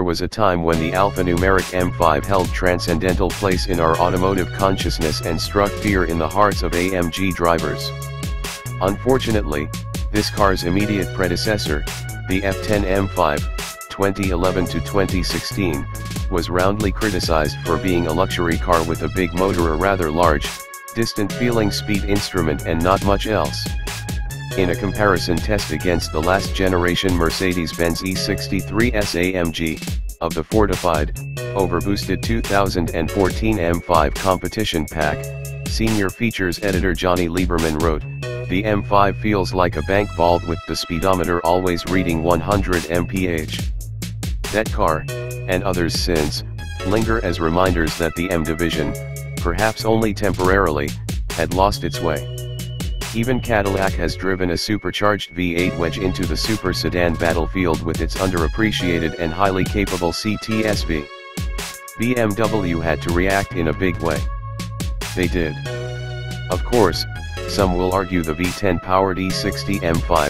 was a time when the alphanumeric M5 held transcendental place in our automotive consciousness and struck fear in the hearts of AMG drivers. Unfortunately, this car's immediate predecessor, the F10 M5, 2011 to 2016, was roundly criticized for being a luxury car with a big motor, a rather large, distant-feeling speed instrument and not much else. In a comparison test against the last-generation Mercedes-Benz E63 SAMG, of the fortified, overboosted 2014 M5 competition pack, senior features editor Johnny Lieberman wrote, "The M5 feels like a bank vault with the speedometer always reading 100 mph. That car, and others since, linger as reminders that the M division, perhaps only temporarily, had lost its way. Even Cadillac has driven a supercharged V8 wedge into the super sedan battlefield with its underappreciated and highly capable CTSV. BMW had to react in a big way. They did. Of course, some will argue the V10 powered E60 M5,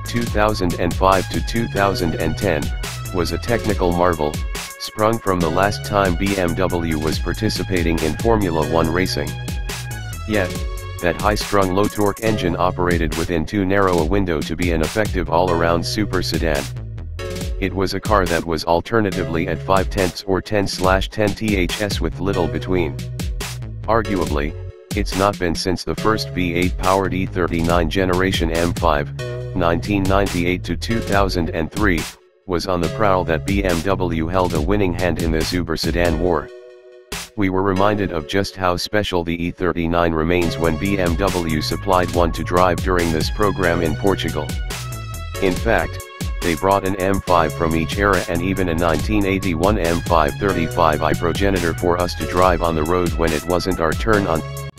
2005 to 2010, was a technical marvel, sprung from the last time BMW was participating in Formula One racing. Yet, that high-strung low-torque engine operated within too narrow a window to be an effective all-around super sedan. It was a car that was alternatively at 5/10 or 10/10 ths with little between. Arguably, it's not been since the first V8-powered E39 generation M5, 1998 to 2003, was on the prowl that BMW held a winning hand in this uber sedan war. We were reminded of just how special the E39 remains when BMW supplied one to drive during this program in Portugal. In fact, they brought an M5 from each era and even a 1981 M5 35i progenitor for us to drive on the road when it wasn't our turn on